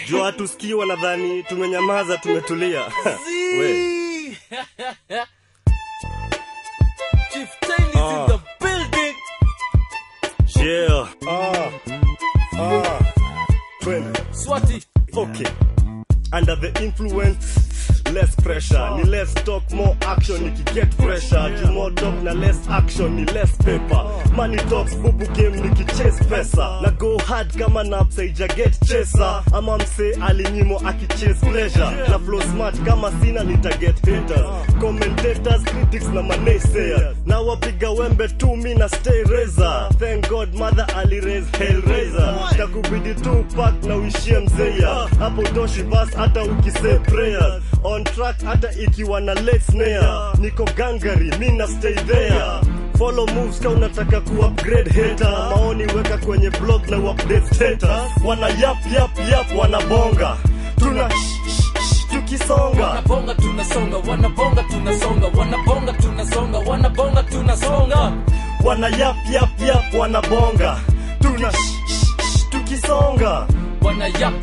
Jo hatusikii wanadhani tumenyamaza tumetulia. We. Chief Tail is in the building. Yeah. Swati. Okay. Under the influence, less pressure. Ni less talk, more action. Ni get pressure. Do more talk na less action. Ni less paper. Money talks, bubu game niki chase pesa. Na go hard kama naps ija get chaser. Ama mse alinyimo aki chase pleasure. Na flow smart kama sina nita get haters. Commentators, critics na naysayers. Na wapiga wembe tu mi na stay razor. Thank God mother ali raise hellraiser. Takubidi tu pack na uishie mzeya. Hapo doshi verse hata ukise prayers. On track hata ikiwa na late snare. Niko gangari mi na stay there. Follow moves ka unataka ku-upgrade hater. Maoni weka kwenye blog na update status. Wana yap wanabonga. Tuna tukisonga. Wanabonga tunasonga, wanabonga tunasonga, wanabonga tunasonga, wanabonga tunasonga. Wana yap wanabonga. Tuna tukisonga. Wana yap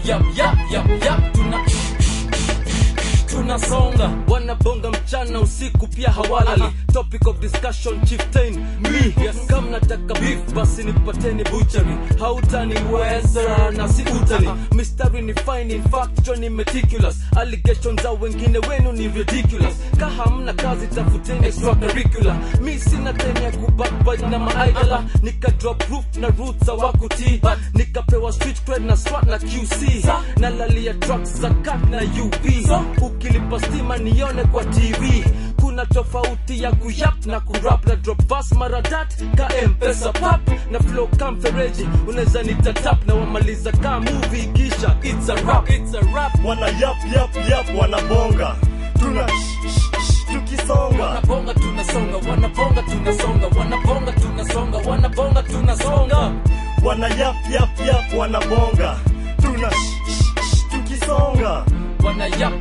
tunasonga. Wanabonga mchana usiku pia hawalali. Topic of discussion Chieftain me. Yes, kama nataka beef basi nipateni butchery. Hautaniweza na si utani. Mystery ni fine, in fact Johnny meticulous. Allegations za wengine wenu ni ridiculous. Hamna kazi tafuteni extracurricular. Mi sina time ya kubackbite na maidala. Nika drop roof na roots za wakuti. Nikapewa street cred na SWAT na QC. Na lalia trucks za cat na UV. Ukilipa stima nione kwa TV. Kuna tofauti ya kuyap na kurap. Na drop verse maradat ka M-Pesa pap. Na flow kamfereji uneza nitatap. Na wamaliza ka movie kisha it's a rap. Wana yap wanabonga. Tuna tukisonga. Wanabonga tunasonga, wanabonga tunasonga, wanabonga tunasonga, wanabonga tunasonga. Wana yap wanabonga. Tuna tukisonga. Wana yap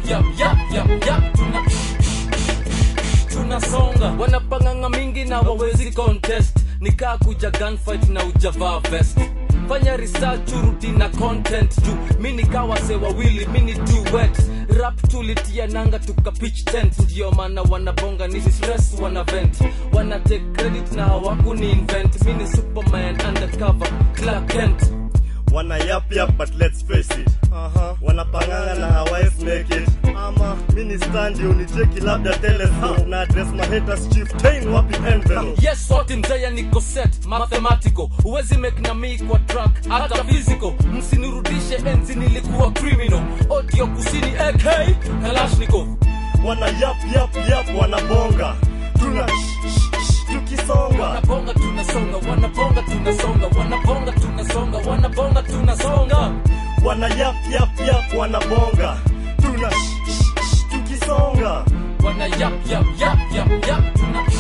tunasonga. Wanapanganga mingi na wawezi contest. Nikaa kuja gunfight na ujavaa vest. Fanya research urudi na content juu mini kawa se wawili mini duet. Rap tulitia nanga tuka pitch tent. Ndiyo maana wanabonga nisi stress wana vent. Wana take credit na hawaku ni invent. Mini Superman undercover Clark Kent. Wana yap but let's face it. Wanapanganga na hawezi make it. Mini stand you ni cheki labda telescope. Na address my haters Chieftain wapi envelope. Yes, what in day niko set mathematical. Uwezi make na me kwa track hata physical. Msinirudishe enzi nilikuwa criminal. Audio kusini AK Kalashnikov. Wana yap wanabonga. Tuna tukisonga. Wanabonga tunasonga, wanabonga tunasonga, wanabonga tunasonga, wanabonga tunasonga. Wana yap wanabonga. Tuna tukisonga. Wana yap